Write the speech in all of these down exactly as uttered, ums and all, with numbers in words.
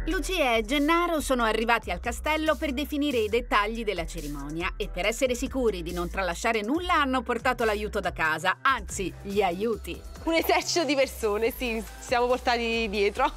Lucia e Gennaro sono arrivati al castello per definire i dettagli della cerimonia e per essere sicuri di non tralasciare nulla hanno portato l'aiuto da casa, anzi, gli aiuti. Un esercito di persone, sì, ci siamo portati dietro.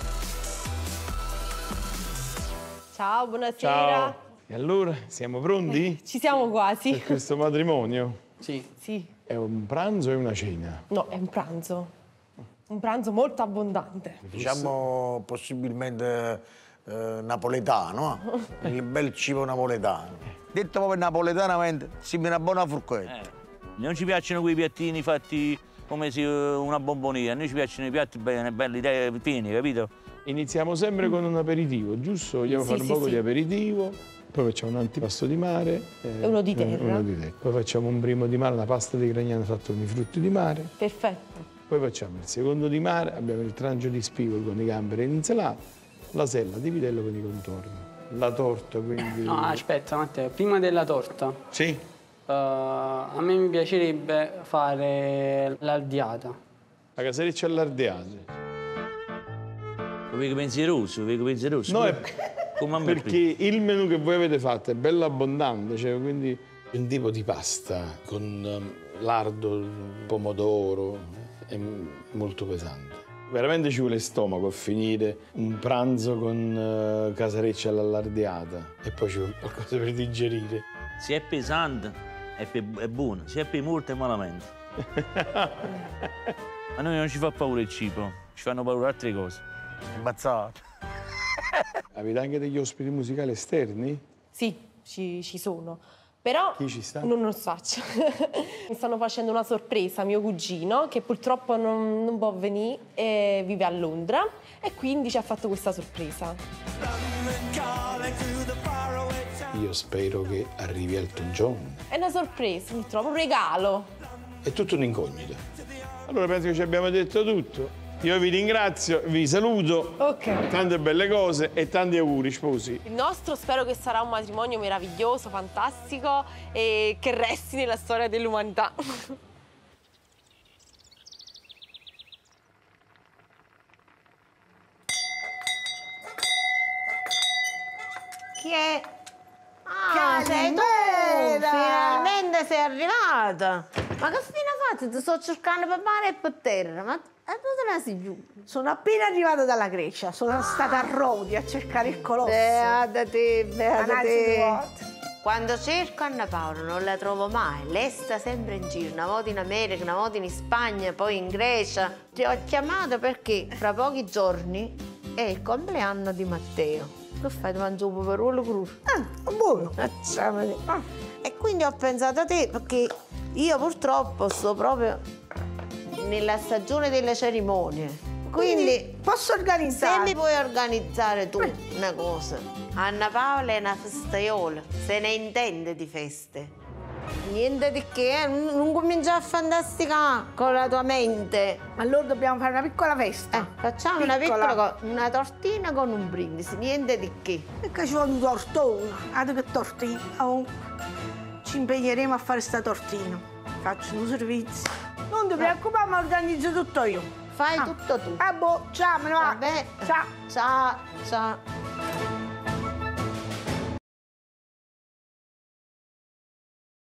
Ciao, buonasera. Ciao. E allora, siamo pronti? Eh, ci siamo quasi. Per questo matrimonio? Sì. Sì. È un pranzo e una cena? No, è un pranzo. Un pranzo molto abbondante. Diciamo possibilmente eh, napoletano, eh? Il bel cibo napoletano. Detto proprio napoletanamente, sembra una buona forchetta. Eh. Non ci piacciono quei piattini fatti come se una bombonia, a noi ci piacciono i piatti belli, belli pieni, capito? Iniziamo sempre con un aperitivo, giusto? Vogliamo Sì, fare un sì, poco sì. di aperitivo, poi facciamo un antipasto di mare. E uno di terra. Uno di terra. Poi facciamo un primo di mare, una pasta di Gragnano fatta con i frutti di mare. Perfetto. Poi facciamo il secondo di mare, abbiamo il trancio di spigolo con i gamberi e l'insalata, la sella di vitello con i contorni. La torta, quindi... No, aspetta Matteo, prima della torta, Sì? uh, a me mi piacerebbe fare l'ardiata. La casareccia allardeata. Lo vedo pensieroso, lo vedo pensieroso. No, è come a me perché il menù che voi avete fatto è bello abbondante, cioè quindi un tipo di pasta con um, lardo, pomodoro, è molto pesante. Veramente ci vuole stomaco a finire un pranzo con uh, casareccia all'allardeata e poi ci vuole qualcosa per digerire. Se è pesante è, pe è buono, se è per molto è malamente. A noi non ci fa paura il cibo, ci fanno paura altre cose. Imbazzato. Avete anche degli ospiti musicali esterni? Sì, ci, ci sono. Però Chi ci sta? non lo faccio. Mi stanno facendo una sorpresa, mio cugino, che purtroppo non, non può venire, e vive a Londra, e quindi ci ha fatto questa sorpresa. Io spero che arrivi Elton John. È una sorpresa, purtroppo, un regalo. È tutto un'incognita. Allora penso che ci abbiamo detto tutto. Io vi ringrazio, vi saluto. Ok. Tante belle cose e tanti auguri, sposi. Il nostro spero che sarà un matrimonio meraviglioso, fantastico e che resti nella storia dell'umanità. Chi è? Ah, sei tu! Finalmente sei arrivata! Ma che fine hai fatto? Ti sto cercando per mare e per terra, ma e dove ne sei giù? Sono appena arrivata dalla Grecia, sono stata a Rodi a cercare il colosso. Beata te, beata Anzi, te. due volte. Quando cerco Anna Paola non la trovo mai, lei sta sempre in giro, una volta in America, una volta in Spagna, poi in Grecia. Ti ho chiamato perché fra pochi giorni è il compleanno di Matteo. Che fai? Ti mangio un poverolo crudo? Ah, buono. Ah. E quindi ho pensato a te perché io purtroppo sto proprio nella stagione delle cerimonie. Quindi, Quindi posso organizzare? se mi puoi organizzare tu una cosa. Anna Paola è una festaiola, se ne intende di feste. Niente di che, eh? non cominciare a fantasticare con la tua mente. Allora dobbiamo fare una piccola festa. Eh, facciamo Piccola. una piccola cosa, una tortina con un brindisi, niente di che. Perché ci vuole un tortone. Guarda che tortina. Oh. Ci impegneremo a fare sta tortina. Faccio un servizio. Non ti preoccupare, ma organizzo tutto io. Fai Ah. tutto tu. Ah, boh, ciao, me ne va. Vabbè. Ciao. Ciao, ciao.